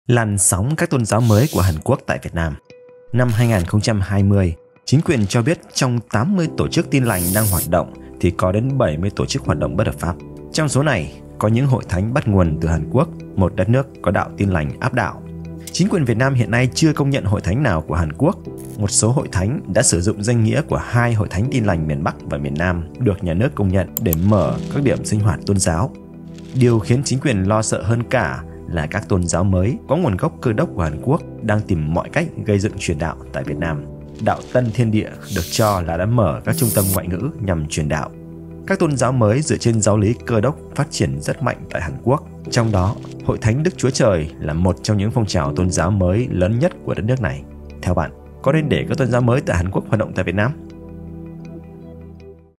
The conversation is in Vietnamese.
Làn sóng các tôn giáo mới của Hàn Quốc tại Việt Nam. Năm 2020, chính quyền cho biết trong 80 tổ chức tin lành đang hoạt động thì có đến 70 tổ chức hoạt động bất hợp pháp. Trong số này, có những hội thánh bắt nguồn từ Hàn Quốc, một đất nước có đạo tin lành áp đảo. Chính quyền Việt Nam hiện nay chưa công nhận hội thánh nào của Hàn Quốc. Một số hội thánh đã sử dụng danh nghĩa của hai hội thánh tin lành miền Bắc và miền Nam được nhà nước công nhận để mở các điểm sinh hoạt tôn giáo. Điều khiến chính quyền lo sợ hơn cả là các tôn giáo mới có nguồn gốc Cơ đốc của Hàn Quốc đang tìm mọi cách gây dựng truyền đạo tại Việt Nam. Đạo Tân Thiên Địa được cho là đã mở các trung tâm ngoại ngữ nhằm truyền đạo. Các tôn giáo mới dựa trên giáo lý Cơ đốc phát triển rất mạnh tại Hàn Quốc. Trong đó, Hội Thánh Đức Chúa Trời là một trong những phong trào tôn giáo mới lớn nhất của đất nước này. Theo bạn, có nên để các tôn giáo mới tại Hàn Quốc hoạt động tại Việt Nam?